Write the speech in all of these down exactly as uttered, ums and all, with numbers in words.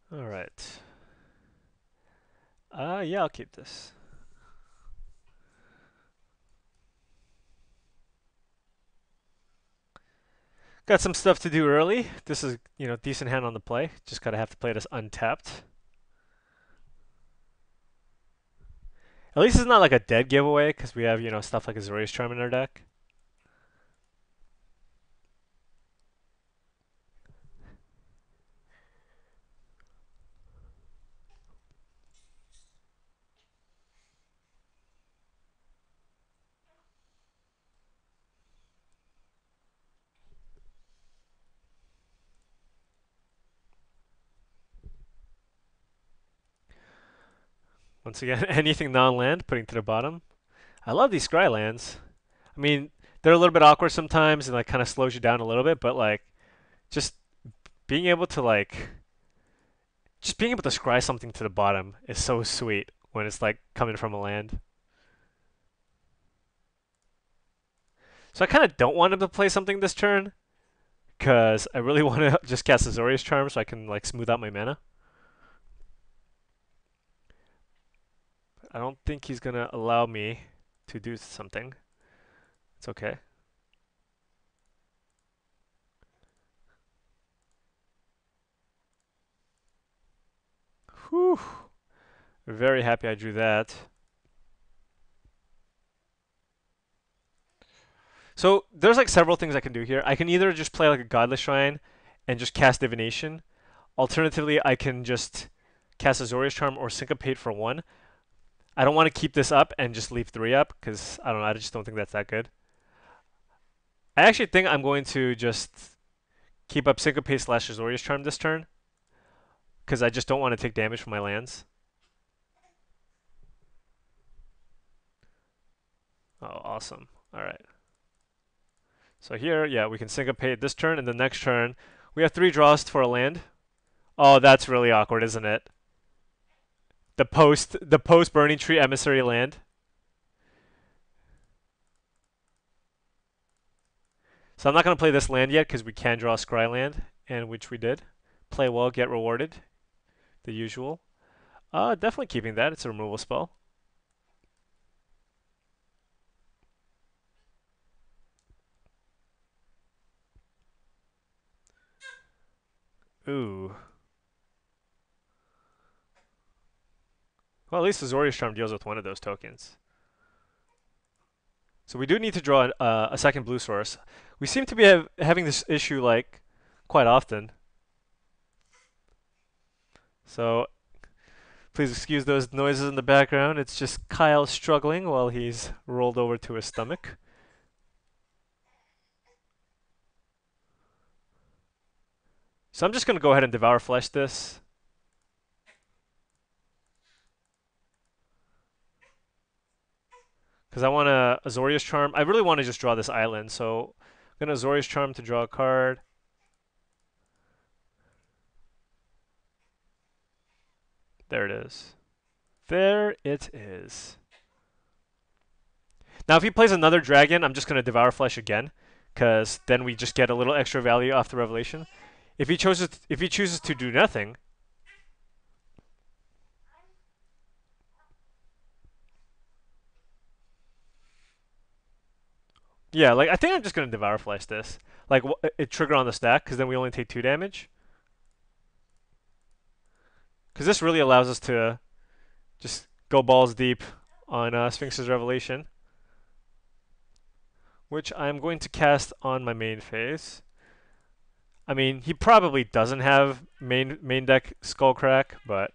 All right. Uh, yeah, I'll keep this. Got some stuff to do early. This is, you know, decent hand on the play. Just gotta have to play this untapped. At least it's not like a dead giveaway because we have, you know, stuff like Azorius Charm in our deck. Once again, anything non-land, putting to the bottom. I love these scry lands. I mean, they're a little bit awkward sometimes and like kind of slows you down a little bit, but like just being able to like just being able to scry something to the bottom is so sweet when it's like coming from a land. So I kind of don't want him to play something this turn because I really want to just cast Azorius Charm so I can like smooth out my mana. I don't think he's gonna allow me to do something. It's okay. Whew. Very happy I drew that. So there's like several things I can do here. I can either just play like a Godless Shrine and just cast Divination. Alternatively, I can just cast Azorius Charm or Syncopate for one. I don't want to keep this up and just leave three up because I don't know. I just don't think that's that good. I actually think I'm going to just keep up Syncopate slash Azorius Charm this turn because I just don't want to take damage from my lands. Oh, awesome. All right. So here, yeah, we can Syncopate this turn, and the next turn, we have three draws for a land. Oh, that's really awkward, isn't it? The post, the post Burning Tree Emissary land. So I'm not going to play this land yet because we can draw a Scry land, and which we did. Play well, get rewarded. The usual. Uh, definitely keeping that. It's a removal spell. Ooh. Well, at least Azorius Charm deals with one of those tokens. So we do need to draw uh, a second blue source. We seem to be have, having this issue like quite often. So please excuse those noises in the background. It's just Kyle struggling while he's rolled over to his stomach. So I'm just going to go ahead and Devour Flesh this. Because I want a Azorius Charm. I really want to just draw this island, so I'm going to Azorius Charm to draw a card. There it is. There it is. Now, if he plays another dragon, I'm just going to Devour Flesh again, because then we just get a little extra value off the Revelation. If he chooses, if he chooses to do nothing, yeah, like I think I'm just going to Devour Flesh this, like it trigger on the stack, because then we only take two damage. Because this really allows us to just go balls deep on uh, Sphinx's Revelation, which I'm going to cast on my main phase. I mean, he probably doesn't have main main deck Skullcrack, but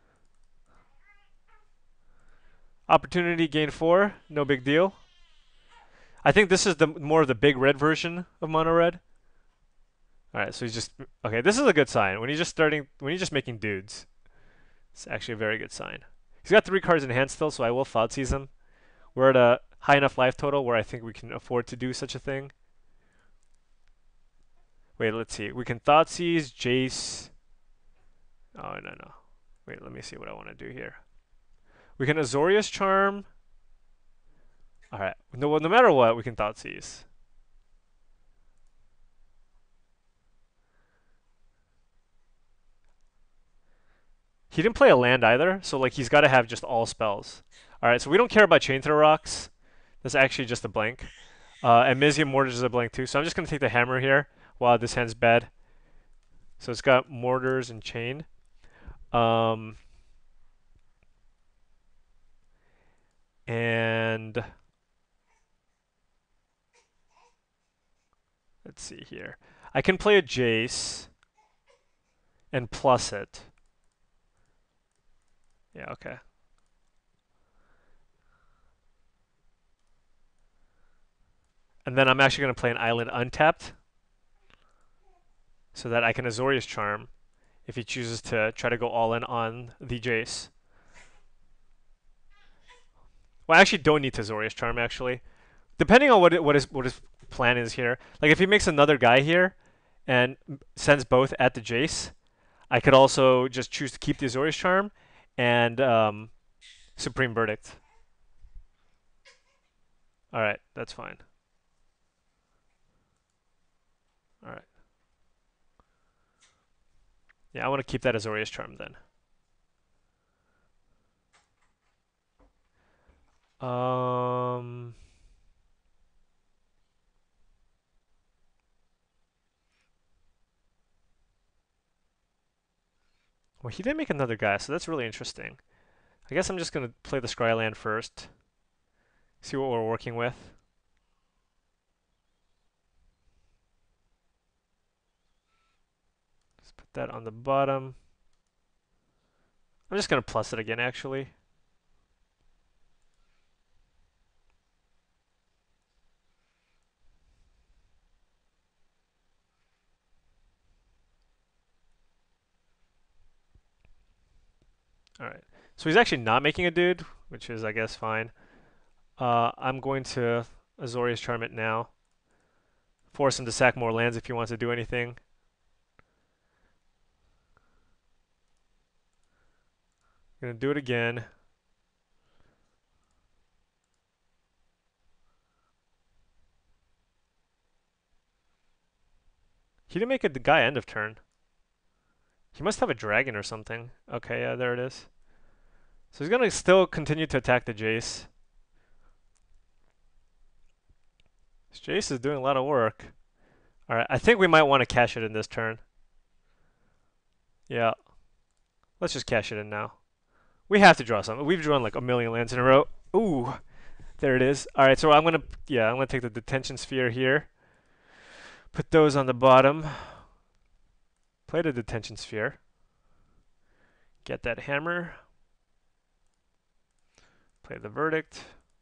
opportunity gain four, no big deal. I think this is the more of the big red version of mono red. All right, so he's just okay. This is a good sign when he's just starting when he's just making dudes. It's actually a very good sign. He's got three cards in hand still, so I will Thoughtseize him. We're at a high enough life total where I think we can afford to do such a thing. Wait, let's see. We can Thoughtseize, Jace. Oh, no, no. Wait, let me see what I want to do here. We can Azorius Charm. All right. No, well, no matter what, we can Thoughtseize. He didn't play a land either, so like he's got to have just all spells. All right, so we don't care about Chain Throw Rocks. That's actually just a blank. Uh, and Mizium Mortars is a blank too, so I'm just gonna take the hammer here. Wow, this hand's bad. So it's got Mortars and Chain. Um, and let's see here. I can play a Jace and plus it. Yeah, okay. And then I'm actually going to play an island untapped so that I can Azorius Charm if he chooses to try to go all in on the Jace. Well, I actually don't need to Azorius Charm, actually. Depending on what it, what his what his plan is here. Like if he makes another guy here and sends both at the Jace, I could also just choose to keep the Azorius Charm and um, Supreme Verdict. All right, that's fine. All right. Yeah, I want to keep that Azorius Charm then. Um, well, he didn't make another guy, so that's really interesting. I guess I'm just going to play the Scryland first. See what we're working with. Let's put that on the bottom. I'm just going to plus it again, actually. All right. So he's actually not making a dude, which is, I guess, fine. Uh, I'm going to Azorius Charm it now. Force him to sack more lands if he wants to do anything. Gonna do it again. He didn't make a guy end of turn. He must have a dragon or something. Okay, yeah, there it is. So he's gonna still continue to attack the Jace. This Jace is doing a lot of work. Alright, I think we might want to cash it in this turn. Yeah. Let's just cash it in now. We have to draw something. We've drawn like a million lands in a row. Ooh. There it is. Alright, so I'm gonna yeah, I'm gonna take the detention sphere here. Put those on the bottom. Play the detention sphere. Get that hammer. Play the verdict.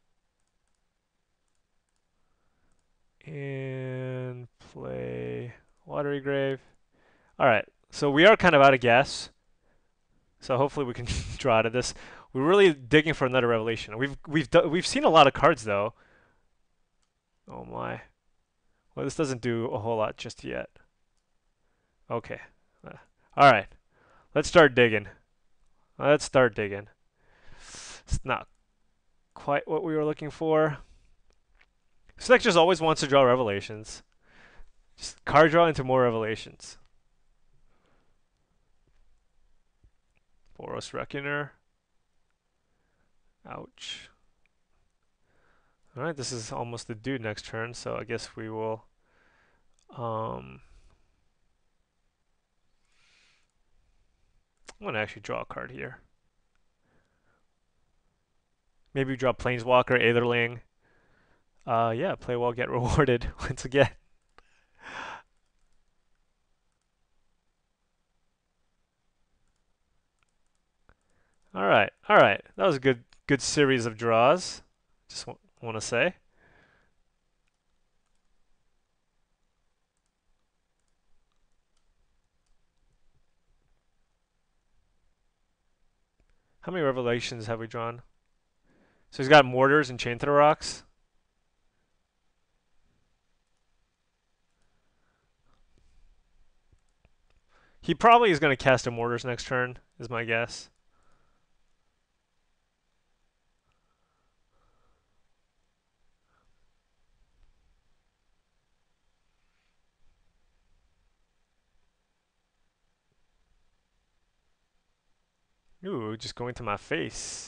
And play Watery Grave. Alright, so we are kind of out of gas. So hopefully we can draw out of this. We're really digging for another revelation. We've we've we've seen a lot of cards though. Oh my. Well, this doesn't do a whole lot just yet. Okay. Uh, all right. Let's start digging. Let's start digging. It's not quite what we were looking for. This deck just always wants to draw revelations. Just card draw into more revelations. Boros Reckoner. Ouch. Alright, this is almost the dude next turn, so I guess we will um I'm gonna actually draw a card here. Maybe we draw Planeswalker, Aetherling. Uh yeah, play well, get rewarded once again. Alright, alright. That was a good good series of draws. Just want to say. How many revelations have we drawn? So he's got Mortars and Chain Throw Rocks. He probably is going to cast a Mortars next turn, is my guess. Ooh, just going to my face.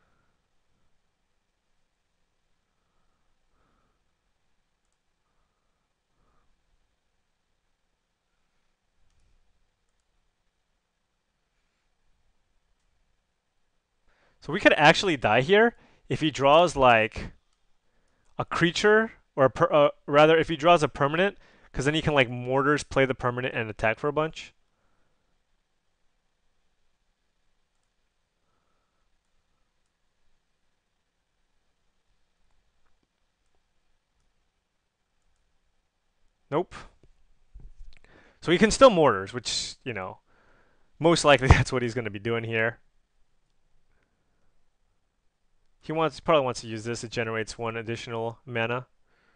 So we could actually die here if he draws like a creature or a per, uh, rather if he draws a permanent, because then he can like mortars play the permanent and attack for a bunch. Nope. So he can still mortars, which, you know, most likely that's what he's going to be doing here. He wants probably wants to use this. It generates one additional mana.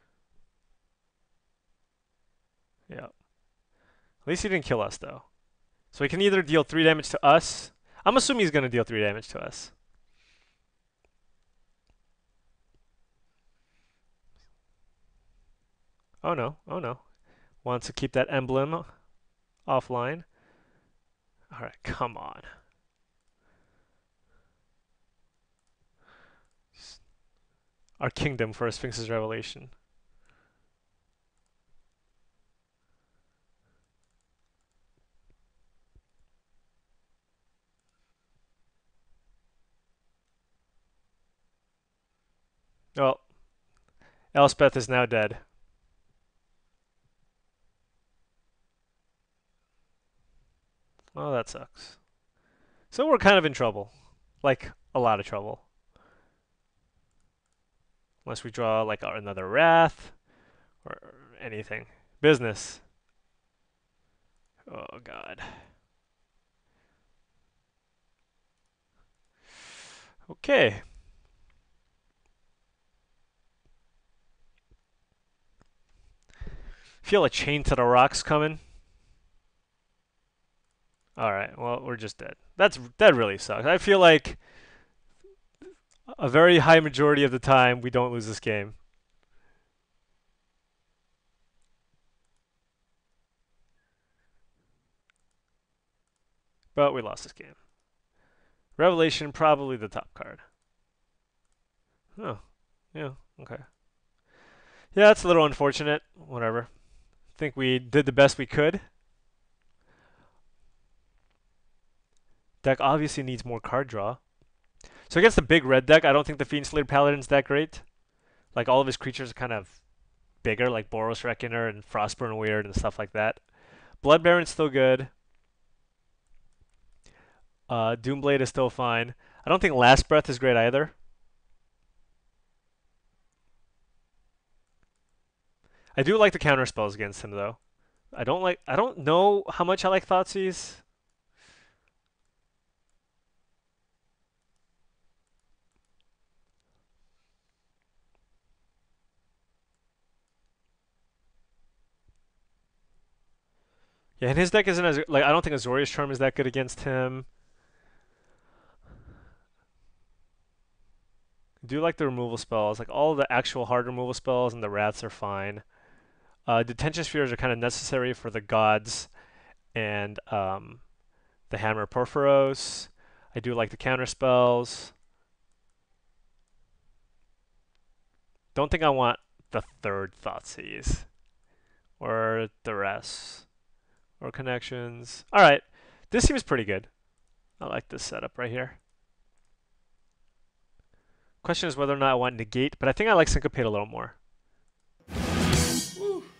Yeah. At least he didn't kill us though. So he can either deal three damage to us. I'm assuming he's going to deal three damage to us. Oh no, oh no. Wants to keep that emblem offline. Alright, come on. Our kingdom for a Sphinx's Revelation. Well, Elspeth is now dead. Oh, that sucks. So we're kind of in trouble. Like, a lot of trouble. Unless we draw, like, another Wrath or anything. Business. Oh, God. Okay. Feel a chain to the rocks coming. All right. Well, we're just dead. That's that really sucks. I feel like a very high majority of the time we don't lose this game. But we lost this game. Revelation, probably the top card. Oh, yeah, okay. Yeah, that's a little unfortunate. Whatever. I think we did the best we could. Deck obviously needs more card draw. So against the big red deck, I don't think the Fiend Slayer Paladin's that great. Like, all of his creatures are kind of bigger, like Boros Reckoner and Frostburn Weird and stuff like that. Blood Baron's still good. Uh, Doomblade is still fine. I don't think Last Breath is great either. I do like the counter spells against him though. I don't like. I don't know how much I like Thoughtseize. Yeah, and his deck isn't as like. I don't think Azorius Charm is that good against him. I do like the removal spells. Like all the actual hard removal spells and the wraths are fine. Uh, detention spheres are kind of necessary for the gods and um, the Hammer of Porphyros. I do like the counter spells. Don't think I want the third Thoughtseize or the rest or connections. All right, this seems pretty good. I like this setup right here. Question is whether or not I want negate, but I think I like syncopate a little more.